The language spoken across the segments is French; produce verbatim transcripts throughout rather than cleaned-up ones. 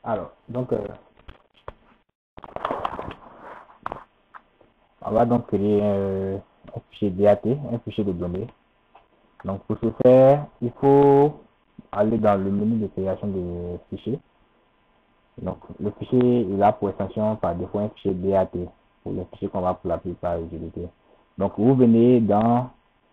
Alors, donc, euh, on va donc créer euh, un fichier D A T, un fichier de données. Donc, pour ce faire, il faut aller dans le menu de création de fichiers. Donc, le fichier il a pour extension par défaut un fichier D A T pour les fichiers qu'on va pour la plupart utiliser. Donc, vous venez dans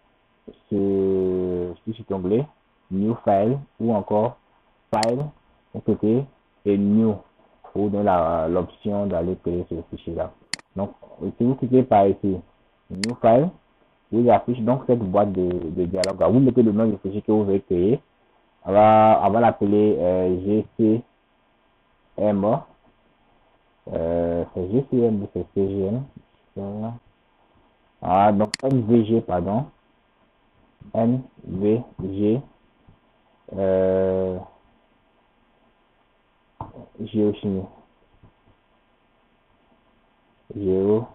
ce, sur cet onglet, New File ou encore File, au côté, et New, pour donner l'option d'aller créer ce fichier-là. Donc, si vous cliquez par ici, New File, vous affiche donc cette boîte de, de dialogue. Vous mettez le nom du fichier que vous voulez créer. On va, on va l'appeler euh, G C M. Euh, c'est G C M, c'est C G M. Ah, donc N V G, pardon. N V G. Euh, Géochimie. Géochimie.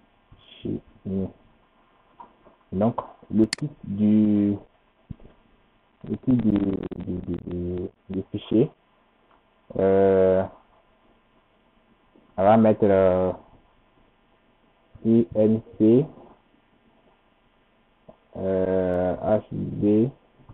Donc, le titre du, le titre du, du, du, du, du fichier, euh, on va mettre euh, I N C euh, H D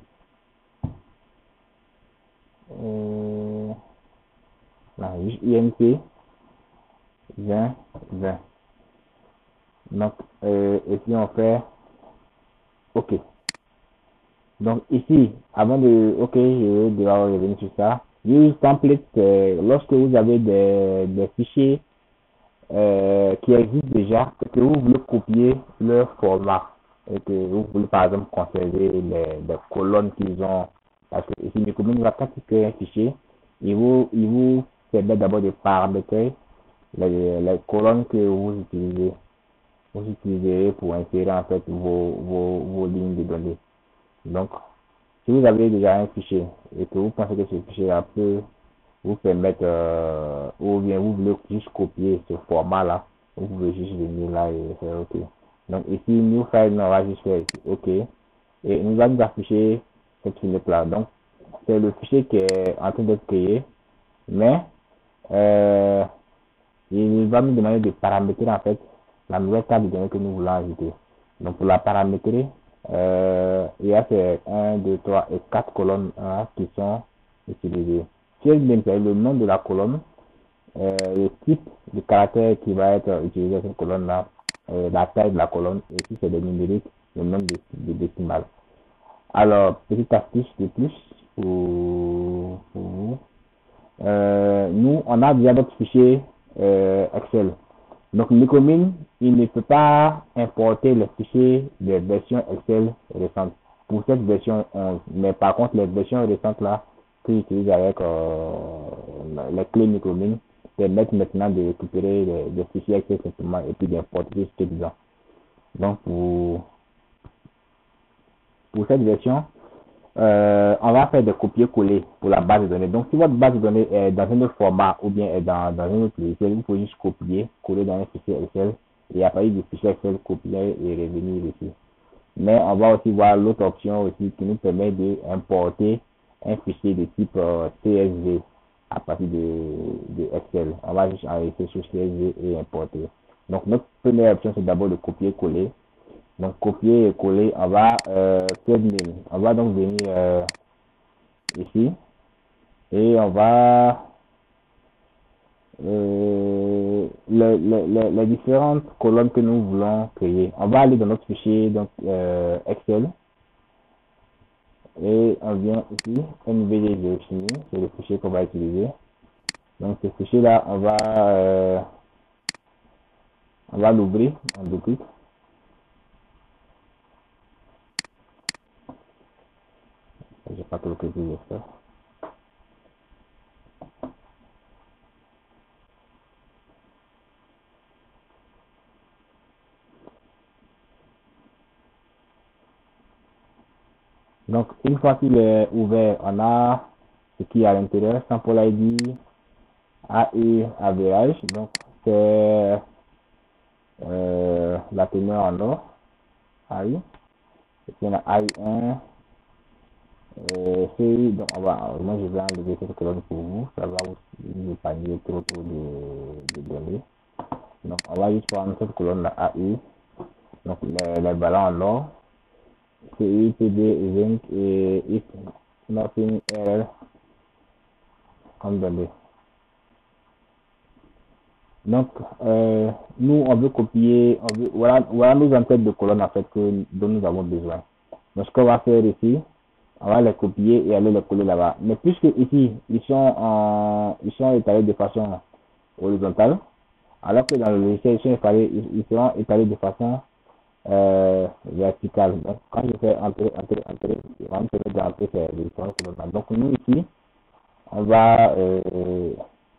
euh, non, I N C vingt vingt. Donc, euh, et puis on fait OK. Donc ici, avant de OK, je vais devoir revenir sur ça. Use template, euh, lorsque vous avez des, des fichiers euh, qui existent déjà, et que vous voulez copier leur format, et que vous voulez par exemple conserver les, les colonnes qu'ils ont, parce que ici, Micromin va quand il crée un fichier, il vous, il vous permet d'abord de paramétrer les, les colonnes que vous utilisez, vous utiliserez pour insérer en fait vos, vos, vos lignes de données. Donc, si vous avez déjà un fichier et que vous pensez que ce fichier-là peut vous permettre, euh, ou bien vous voulez juste copier ce format-là, vous pouvez juste venir là et faire OK. Donc ici, New File, on va juste faire OK. Et nous va nous afficher cette fenêtre-là. Donc, c'est le fichier qui est en train d'être créé, mais euh, il va nous demander de paramétrer en fait la nouvelle table de données que nous voulons ajouter. Donc, pour la paramétrer, euh, il y a ces un, deux, trois et quatre colonnes hein, qui sont utilisées. Si elle vient le nom de la colonne, euh, le type de caractère qui va être utilisé dans cette colonne-là, euh, la taille de la colonne, et si c'est des numériques, le nombre de, de décimales. Alors, petite astuce de plus pour, pour vous. Euh, nous, on a déjà notre fichier euh, Excel. Donc, Micromin, il ne peut pas importer les fichiers des versions Excel récentes pour cette version onze. Mais par contre, les versions récentes là, que j'utilise avec euh, les clés Micromin, permettent maintenant de récupérer les, les fichiers Excel simplement et puis d'importer ce qui est dedans. Donc, pour, pour cette version, euh, on va faire des copier-coller pour la base de données. Donc, si votre base de données est dans un autre format ou bien est dans, dans un autre logiciel, vous pouvez juste copier, coller dans un fichier Excel et à partir du fichier Excel, copier et revenir ici. Mais on va aussi voir l'autre option aussi qui nous permet d'importer un fichier de type euh, C S V à partir de, de Excel. On va juste enregistrer sur C S V et importer. Donc, notre première option, c'est d'abord de copier-coller. Donc, copier et coller, on va euh, faire name. On va donc venir euh, ici et on va euh, les, les, les, les différentes colonnes que nous voulons créer. On va aller dans notre fichier donc euh, Excel et on vient ici N V G Géochimie, c'est le fichier qu'on va utiliser. Donc ce fichier là, on va euh, on va l'ouvrir, on double-clique. J'ai pas trop cliqué de ça. Donc, une fois qu'il est ouvert, on a ce qui est à l'intérieur, sample I D, A E average, donc c'est euh, la teneur en or, A I, et puis on a A I un, Euh, c'est, donc, on va, moi, je vais enlever cette colonne pour vous. Ça va vous épargner trop, trop de, de données. Donc, on va juste prendre cette colonne-là, A U. Donc, les, les ballons en or. C I, P D, Event et If Nothing Error comme données. Donc, euh, nous, on veut copier, on veut, voilà, voilà nos en-têtes de colonne en fait que, dont nous avons besoin. Donc, ce qu'on va faire ici, on va les copier et aller les coller là-bas. Mais puisque ici, ils sont en, ils sont étalés de façon horizontale, alors que dans le logiciel, ils, sont étalés, ils, ils seront étalés de façon euh, verticale. Donc, quand je fais entrer, entrer, entrer, il va me permettre d'entrer ces différentes colonnes. Donc, nous ici, on va, euh,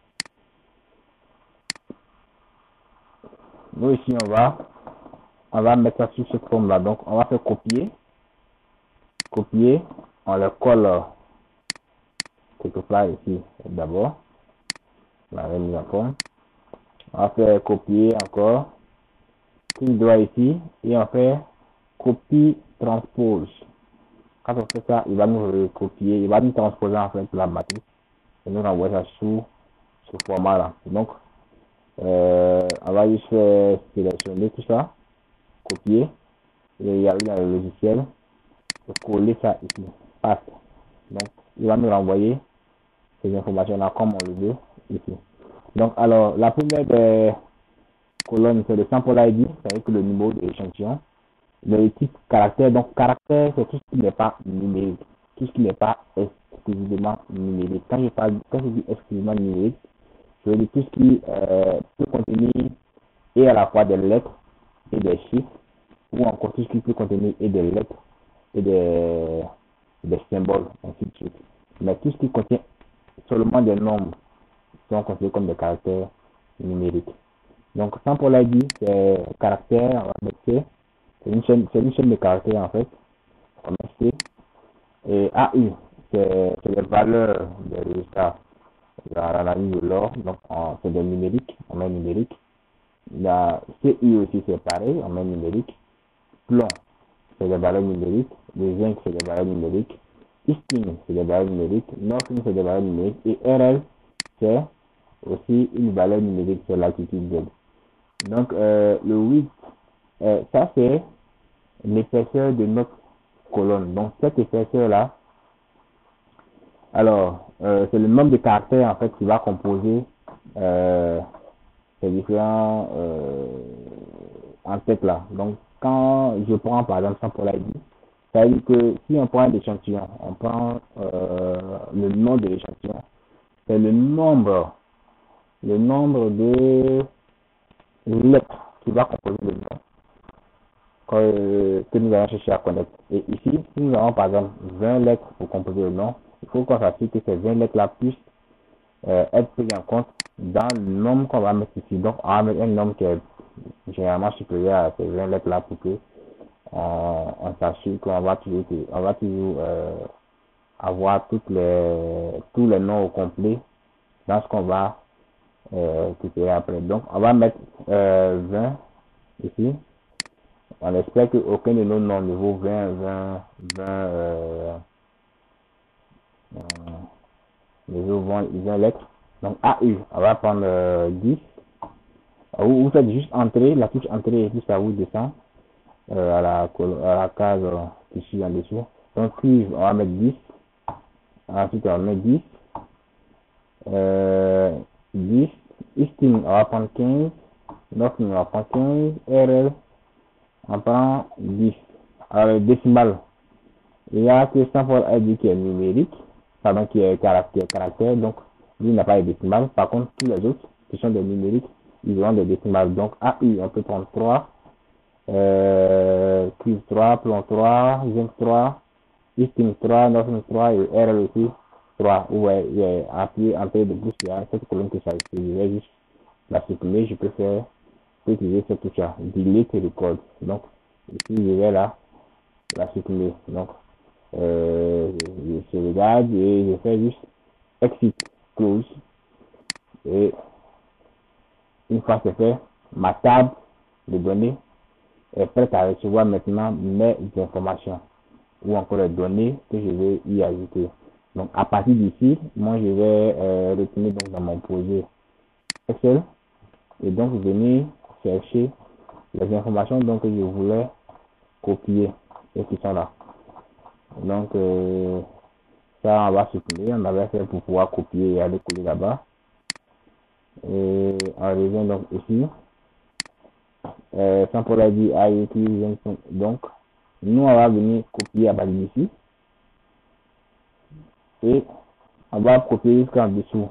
nous ici, on va, on va mettre ça sur cette forme-là. Donc, on va faire copier, copier, on le colle quelque part ici d'abord, la remise en forme. On va faire copier encore, clic droit ici, et on fait copie transpose. Quand on fait ça, il va nous recopier, il va nous transposer en fait la matrice et nous renvoyer ça sous ce format-là. Donc, euh, on va juste faire sélectionner tout ça, copier, et y aller dans le logiciel, et coller ça ici. Paste. Donc, il va nous renvoyer ces informations-là comme on le veut ici. Donc, alors, la première des colonnes, c'est le sample I D, c'est-à-dire que le numéro de l'échantillon. Le type caractère, donc caractère, c'est tout ce qui n'est pas numérique, tout ce qui n'est pas exclusivement numérique. Quand je parle, quand je dis exclusivement numérique, je veux dire tout ce qui euh, peut contenir et à la fois des lettres et des chiffres, ou encore tout ce qui peut contenir et des lettres et des, des symboles, ainsi de suite. Mais tout ce qui contient seulement des nombres sont considérés comme des caractères numériques. Donc, sample I D, c'est caractère, on va mettre C. C'est une chaîne, c'est une chaîne de caractères en fait. On met C. Et A U, c'est les valeurs des résultats de l'analyse de l'or. Donc, c'est des numériques, on met numérique. La C U aussi, c'est pareil, on met numérique. Plomb, c'est des valeurs numériques. Le zinc, c'est des valeurs numériques. Isting, c'est des valeurs numériques. Northing, c'est des valeurs numériques. Et R L, c'est aussi une valeur numérique sur l'altitude Z. Donc, euh, le huit, euh, ça c'est l'épaisseur de notre colonne. Donc, cette épaisseur-là, alors, euh, c'est le nombre de caractères en fait qui va composer euh, ces différents euh, en tête là. Donc, quand je prends par exemple sample I D, ça veut dire que si on prend un échantillon, on prend euh, le nom de l'échantillon, c'est le nombre, le nombre de lettres qui va composer le nom que, que nous allons chercher à connaître. Et ici, si nous avons par exemple vingt lettres pour composer le nom, il faut qu'on s'assure que ces vingt lettres là puissent euh, être prises en compte dans le nombre qu'on va mettre ici. Donc, on va mettre un nombre qui est généralement supérieur à ces vingt lettres là pour que on, on s'assure qu'on va toujours, on va toujours euh, avoir toutes les, tous les noms au complet dans ce qu'on va euh, récupérer après. Donc, on va mettre euh, vingt ici. On espère qu'aucun de nos noms ne vaut vingt, vingt, vingt, euh, euh, ne vaut vingt, vingt lettres. Donc, A U, on va prendre euh, dix. Vous, vous faites juste entrer, la touche entrée et puis ça vous descend euh, à, la, à la case euh, qui suit en dessous. Donc, cuivre, on va mettre dix. Ensuite, on met dix. Euh, dix. Isting, on va prendre quinze. Nothing, on va prendre quinze. R L, on prend dix. Alors, le décimal, il y a que sample I D qui est numérique, pardon, qui est caractère, caractère, donc lui n'a pas de décimal. Par contre, tous les autres qui sont des numériques, ils ont des décimales. Donc, A U, on peut prendre trois, euh, cuivre trois, plomb trois, zinc trois, isting trois, nothing trois et R L aussi trois. Ouais, il est appuyé en tête de plus, il y a cette colonne qui s'affiche. Je vais juste la supprimer, je peux faire, je peux utiliser cette touche-là, delete record. Donc, ici, je vais là, la supprimer. Donc, euh, je regarde et je fais juste exit close et une fois c'est fait, ma table de données est prête à recevoir maintenant mes informations. ou encore les données que je vais y ajouter. Donc, à partir d'ici, moi, je vais euh, retourner donc dans mon projet Excel et donc venir chercher les informations donc, que je voulais copier et qui sont là. Donc, euh, ça, on va supprimer. On avait fait pour pouvoir copier et aller coller là-bas. Et on revient donc ici. Euh, sans pour la dire I O T, donc, nous, on va venir copier à partir d'ici. Et on va copier jusqu'en dessous.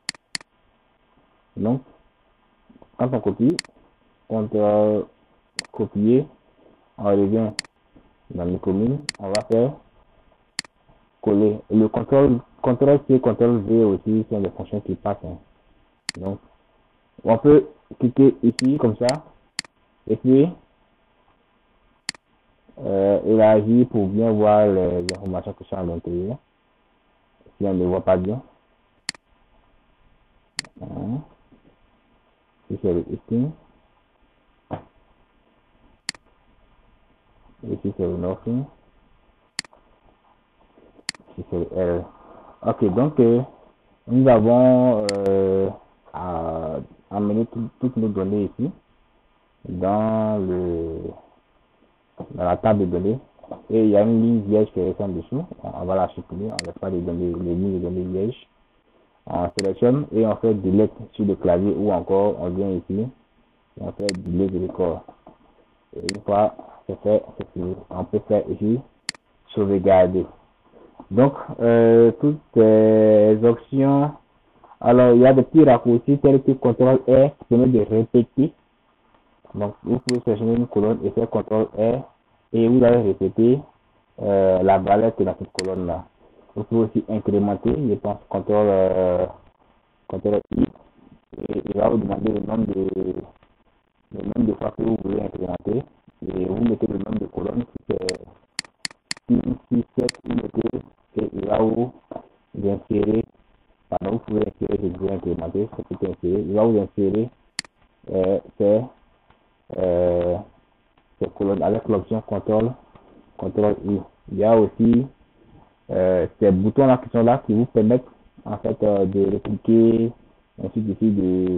Donc, quand on copie, on va copier, on revient dans les communes, on va faire coller. Et le contrôle, contrôle C, contrôle V aussi sont des fonctions qui passent. Hein. Donc, on peut cliquer ici comme ça, et puis euh, élargir pour bien voir les informations qui sont à l'intérieur. Si on ne voit pas bien. Hein. Ici c'est le listing. Ici c'est le nothing. Ici c'est le error. Ok, donc euh, nous avons euh, à amener tout, toutes nos données ici dans le dans la table de données et il y a une ligne vierge qui est en dessous. On va la supprimer, on laisse pas les données, les lignes de données vierges. On sélectionne et on fait delete sur le clavier ou encore on vient ici et on fait delete record. Et une fois c'est fait, c'est fini. On peut faire ici sauvegarder. Donc euh, toutes les options. Alors, il y a des petits raccourcis tels que contrôle R qui permet de répéter. Donc, vous pouvez sélectionner une colonne et faire contrôle R et vous allez répéter euh, la valeur qui est dans cette colonne-là. Vous pouvez aussi incrémenter, je pense, contrôle, euh, contrôle I et il va vous demander le nombre de, le nombre de fois que vous voulez incrémenter et vous mettez le nombre de colonnes, si c'est six, six, sept, vous mettez et il va vous insérer. Pardon, vous pouvez insérer, je vais incrémenter, ça peut insérer, il va vous insérer euh, ces, euh, ces colonnes avec l'option contrôle, contrôle I. Il y a aussi euh, ces boutons là qui sont là qui vous permettent en fait euh, de répliquer, ainsi de suite, de,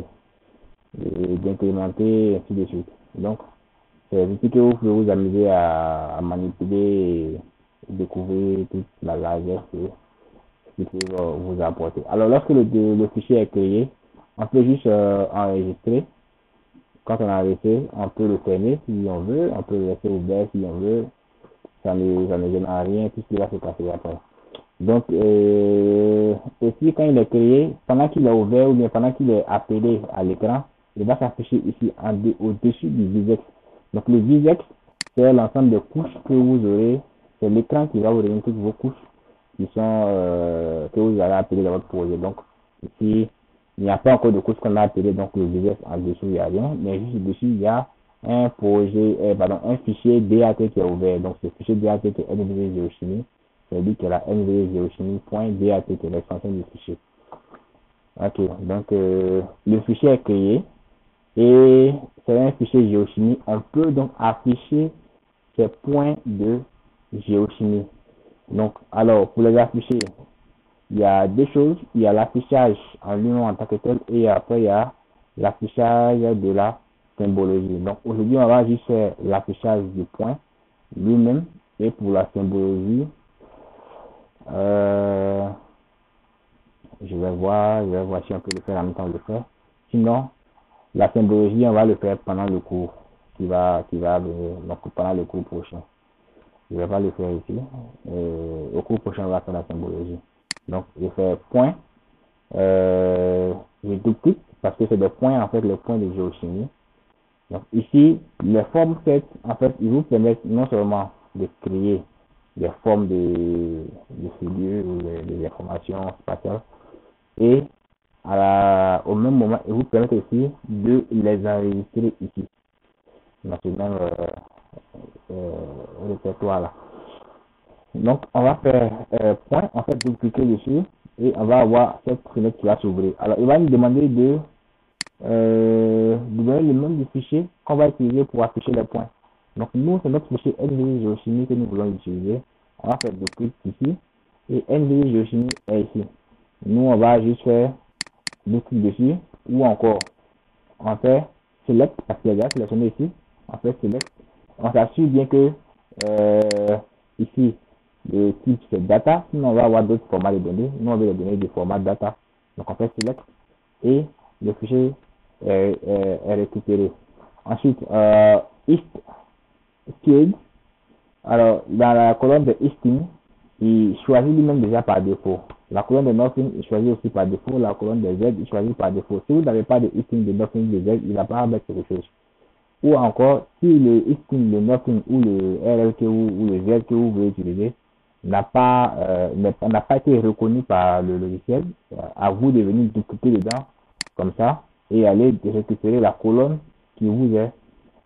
de, d'incrémenter, ainsi de suite. Donc, c'est des outils que vous pouvez vous amuser à, à manipuler et découvrir toute la largesse qui peut vous apporter. Alors, lorsque le, le fichier est créé, on peut juste euh, enregistrer. Quand on a enregistré, on peut le fermer si on veut, on peut le laisser ouvert si on veut. Ça ne, ça ne gêne à rien, tout ce qui va se passer après. Donc, euh, aussi, quand il est créé, pendant qu'il est ouvert ou bien pendant qu'il est appelé à l'écran, il va s'afficher ici en de, au-dessus du visex. Donc, le visex, c'est l'ensemble de couches que vous aurez. C'est l'écran qui va vous donner toutes vos couches qui sont euh, que vous allez appeler dans votre projet. Donc ici, il n'y a pas encore de couche qu'on a appelé, donc le visuel en dessous, il n'y a rien, mais juste dessus, il y a un projet, euh, pardon, un fichier D A T qui est ouvert. Donc ce fichier D A T qui est N V D Géochimie, c'est lui qui est la N V D Géochimie.dat qui est l'extension du fichier. Ok, donc euh, le fichier est créé et c'est un fichier géochimie. On peut donc afficher ces points de géochimie. Donc, alors, pour les afficher, il y a deux choses. Il y a l'affichage en lui-même en tant que tel et après, il y a l'affichage de la symbologie. Donc, aujourd'hui, on va juste faire l'affichage du point lui-même et pour la symbologie, euh, je vais voir, je vais voir si on peut le faire en même temps de le faire. Sinon, la symbologie, on va le faire pendant le cours qui va, qui va venir, donc pendant le cours prochain. Je ne vais pas le faire ici. Euh, au cours prochain, on va faire la symbologie. Donc, je fais point. Euh, je double-clique parce que c'est des points, en fait, les points de géochimie. Donc, ici, les formes faites, en fait, ils vous permettent non seulement de créer des formes de, de figures ou des informations spatiales, et à la, au même moment, ils vous permettent aussi de les enregistrer ici, dans ce même euh, euh, répertoire là. Donc, on va faire euh, point, en fait, vous cliquez dessus et on va avoir cette fenêtre qui va s'ouvrir. Alors, il va nous demander de, euh, de donner le nom du fichier qu'on va utiliser pour afficher les points. Donc, nous, c'est notre fichier N V D Géochimie que nous voulons utiliser. On va faire decrypt ici. Et N V Geochimie est ici. Nous, on va juste faire deux clics dessus. Ou encore, on fait select, parce qu'il y a déjà sélectionné ici. On fait select. On s'assure bien que euh, ici, le type c'est data. Sinon, on va avoir d'autres formats de données. Nous, on veut les données de format data. Donc, on fait select. Et le fichier est, est, est récupéré. Ensuite, euh, East Field. Alors, dans la colonne de Easting, il choisit lui-même déjà par défaut. La colonne de Nothing, il choisit aussi par défaut. La colonne de Z, il choisit par défaut. Si vous n'avez pas de Easting, de Nothing, de Z, il n'a pas à mettre quelque chose. Ou encore, si le Easting, le Nothing ou le R L que vous, ou le Z que vous voulez utiliser n'a pas, euh, n'a pas été reconnu par le logiciel, à vous de venir découper dedans, comme ça, et aller récupérer la colonne qui vous est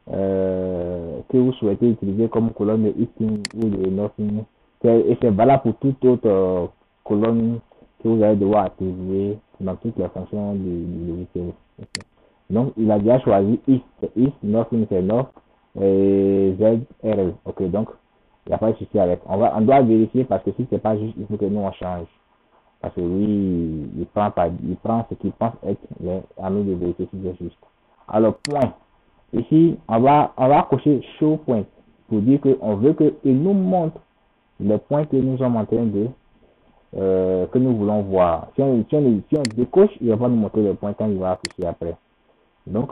Euh, que vous souhaitez utiliser comme colonne de Easting ou de Nothing. Et c'est valable pour toute autre euh, colonne que vous allez devoir activer dans toutes les fonctions du, du logiciel. Okay. Donc, il a déjà choisi East, East, Nothing c'est North, et Z, R L. Ok, donc, il n'y a pas de souci avec. On, va, on doit vérifier parce que si c'est pas juste, il faut que nous on change. Parce que lui, il prend, pas, il prend ce qu'il pense être, mais à nous de vérifier si c'est juste. Alors, point. Ici, on va, on va cocher show point pour dire qu'on veut qu'il nous montre les points que nous sommes en train de, euh, que nous voulons voir. Si on, si on, si on décoche, il va pas nous montrer les points quand il va afficher après. Donc,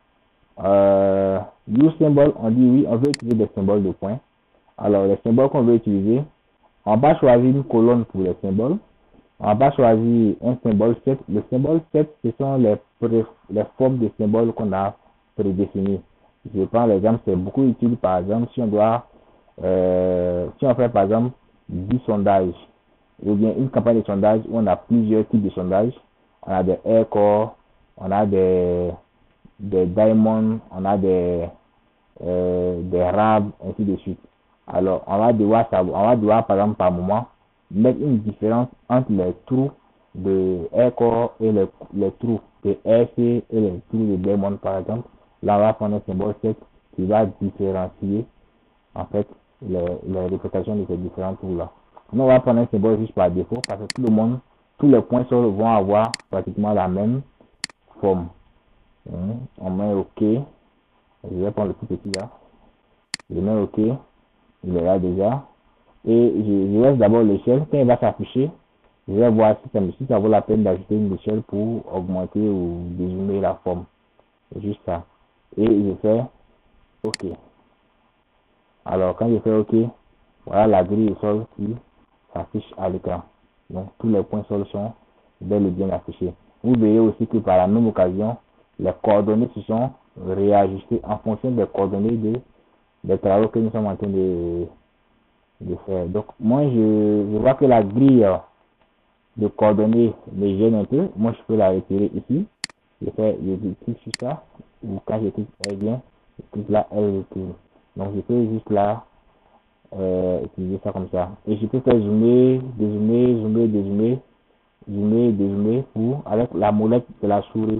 euh, use symbol, on dit oui, on veut utiliser des symboles de points. Alors, les symboles qu'on veut utiliser, on va choisir une colonne pour les symboles. On va choisir un symbole set. Le symbole set, ce sont les, les formes de symboles qu'on a prédéfinies. Je prends l'exemple, c'est beaucoup utile par exemple si on doit, euh, si on fait par exemple dix sondages, ou bien une campagne de sondage où on a plusieurs types de sondages. On a des aircore, on a des, des diamonds, on a des, euh, des rabs, ainsi de suite. Alors, on va devoir savoir, on va devoir par exemple par moment mettre une différence entre les trous de aircore et les, les trous de R C et les trous de diamond par exemple. Là, on va prendre un symbole set qui va différencier en fait les, les représentations de ces différents trous là. Nous, on va prendre un symbole juste par défaut parce que tout le monde, tous les points sur vont avoir pratiquement la même forme. Hum, on met OK. Je vais prendre le plus petit là. Je mets OK. Il est là déjà. Et je, je laisse d'abord l'échelle. Quand il va s'afficher, je vais voir si ça, si ça vaut la peine d'ajouter une échelle pour augmenter ou dézoomer la forme. C'est juste ça. Et je fais OK. Alors, quand je fais OK, voilà la grille de sol qui s'affiche à l'écran. Donc, tous les points sol sont bel et bien affichés. Vous verrez aussi que par la même occasion, les coordonnées se sont réajustées en fonction des coordonnées de, des travaux que nous sommes en train de, de faire. Donc, moi, je, je vois que la grille de coordonnées me gêne un peu. Moi, je peux la retirer ici. Je fais, je clique sur ça. Ou quand je clique, elle vient. Je clique là, elle retourne. Donc, je peux juste là, euh, utiliser ça comme ça. Et je peux faire zoomer, dézoomer, zoomer, dézoomer, zoomer, dézoomer pour, avec la molette de la souris.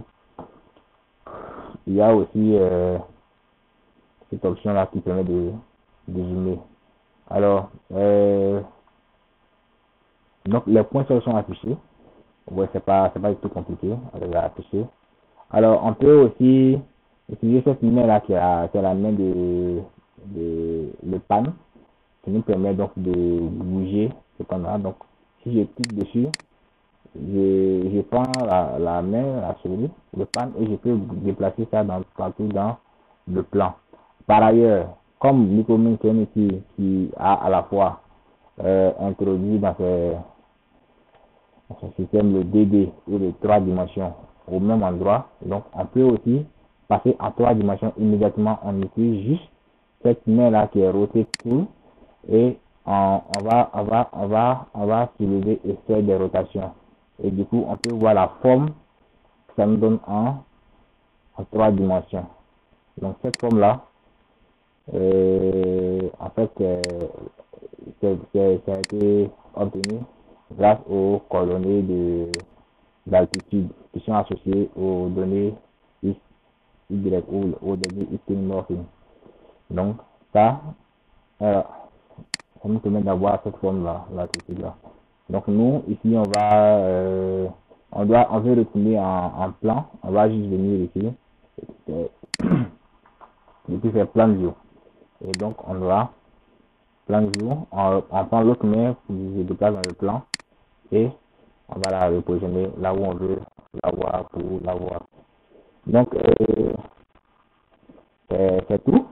Il y a aussi euh, cette option là qui permet de, de zoomer. Alors, euh, donc les points sont affichés. Ouais, c'est pas, c'est pas du tout compliqué à les afficher. Alors, on peut aussi utiliser cette main là qui a, qui a la main de, de le pan, qui nous permet donc de bouger ce qu'on a. Donc, si je clique dessus, je, je prends la, la main, la souris, le pan, et je peux déplacer ça dans, partout dans le plan. Par ailleurs, comme Micromine c'est un outil qui a à la fois euh, introduit dans ses, dans son système le deux D ou les trois dimensions au même endroit, donc on peut aussi passer en trois dimensions immédiatement. On utilise juste cette main là qui est rotate tool et on, on va on va on va on va soulever et faire des rotations et du coup on peut voir la forme que ça nous donne en, en trois dimensions. Donc cette forme là euh, en fait euh, c'est, c'est, ça a été obtenu grâce aux coordonnées de d'altitude qui sont associées aux données X, Y ou aux données Easting Morphing. Donc ça, euh, ça nous permet d'avoir cette forme-là, là, tout de suite, là. Donc nous, ici, on va, euh, on doit, on veut retourner en, en plan. On va juste venir ici et, et puis faire plan view. Et donc on va plan view, on, on prend l'autre main qui se déplace dans le plan et on va la repositionner là où on veut la voir pour la voir. Donc euh, c'est tout.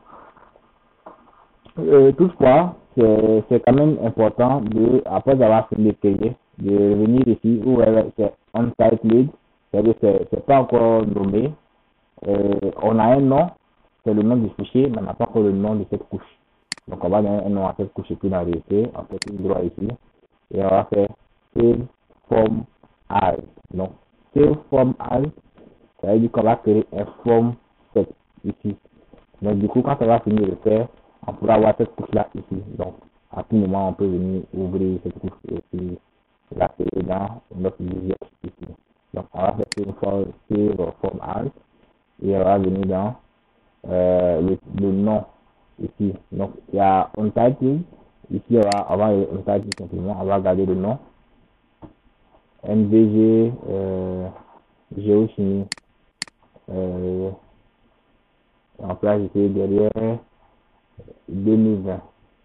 Euh, toutefois, c'est quand même important de, après avoir fini de payer, de revenir ici où c'est on-site lead, c'est-à-dire que c'est pas encore nommé. Euh, on a un nom, c'est le nom du fichier, mais on n'a pas encore le nom de cette couche. Donc on va donner un nom à cette couche et puis dans le C, on fait tout droit ici, et on va faire save form as. Donc save form as, ça veut dire qu'on va créer un form set ici. Donc du coup, quand on va finir de le faire, on pourra avoir cette couche-là ici. Donc, à tout moment, on peut venir ouvrir cette couche et puis la créer dans notre visuel ici. Donc, on va faire une fois save form as et on va venir dans euh, le, le nom ici. Donc, il y a untitled. Ici, on va avoir untitled simplement. On va garder le nom. M V G euh, Géochimie. Euh, en place ici derrière deux mille vingt.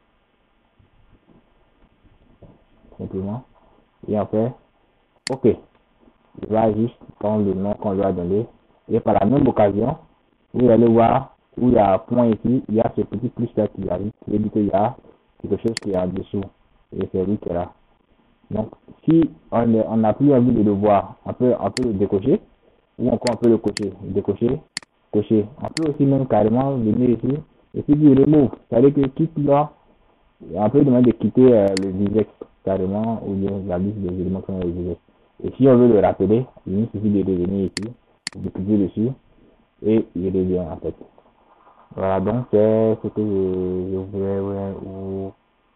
Simplement. Et après, OK. Il va juste prendre le nom qu'on lui a donné. Et par la même occasion, vous allez voir où il y a un point ici, il y a ce petit plus là qui arrive, qui veut dire qu'il y a quelque chose qui est en dessous. Et c'est lui qui est là. Donc, si on on n'a plus envie de le voir, on peut, on peut le décocher, ou encore on peut le cocher, décocher, cocher. On peut aussi même carrément venir ici, et puis dire remove, c'est-à-dire que quitte là, on peut demander de quitter euh, le visage carrément, ou bien la liste des éléments qu'on a le visage. Et si on veut le rappeler, il suffit de revenir ici, de cliquer dessus, et il revient en fait. Voilà, donc c'est ce que je, je voulais, ouais, ou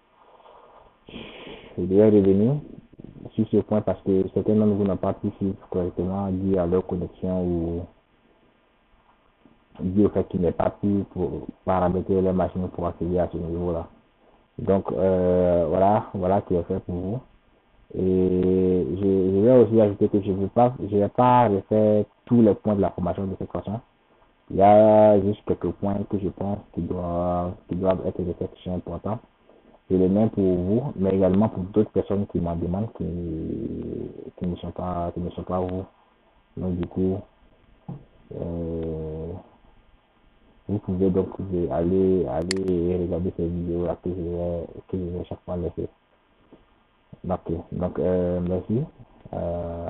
je devais revenir sur ce point parce que certains d'entre vous n'ont pas pu suivre correctement dû à leur connexion ou dû au fait qu'ils n'aient pas pu pour paramétrer leur machine pour accéder à ce niveau-là. Donc euh, voilà, voilà ce qui est fait pour vous. Et je, je vais aussi ajouter que je ne vais pas, je vais pas refaire tous les points de la formation de cette façon. Il y a juste quelques points que je pense qui doivent, qui doivent être des sections importantes. Je les mets pour vous, mais également pour d'autres personnes qui m'en demandent, qui, qui ne sont pas, qui ne sont pas vous. Donc du coup, euh, vous pouvez donc aller, aller regarder ces vidéos là que je vais, que je vais chaque fois laisser. Ok, donc euh, merci. Euh,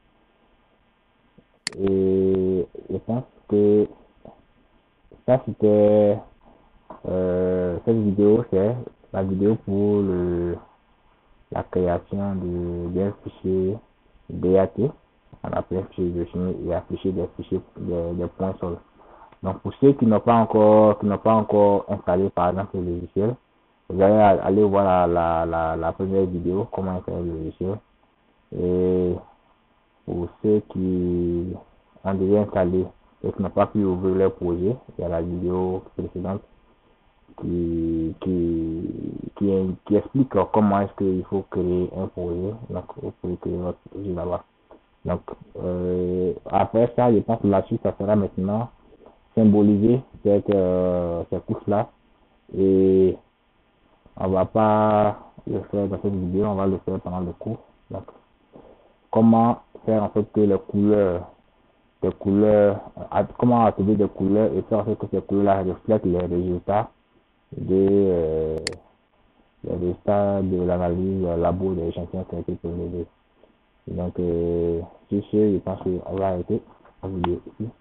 et je pense que ça c'était euh, cette vidéo, c'est la vidéo pour le la création de d'un fichier D A T. On appelle fichier de chimie et afficher des fichiers des, des points sol. Donc pour ceux qui n'ont pas encore qui n'ont pas encore installé par exemple le logiciel, vous allez aller voir la, la, la, la première vidéo comment installer le logiciel. Et pour ceux qui ont déjà installé et qui n'ont pas pu ouvrir leur projet, il y a la vidéo précédente qui, qui, qui, qui explique comment est-ce qu'il faut créer un projet. Donc, vous pouvez créer votre projet là-bas. Donc, euh, après ça, je pense que la suite, ça sera maintenant symboliser cette, euh, cette couche-là. Et on va pas le faire dans cette vidéo, on va le faire pendant le cours. Donc, comment faire en sorte que les couleurs, les couleurs, comment attribuer des couleurs et faire en sorte que ces couleurs-là reflètent les résultats de, euh, les résultats de l'analyse labo des échantillons qui ont été prélevés. Donc, euh, sur ce, je pense qu'on va arrêter la vidéo ici.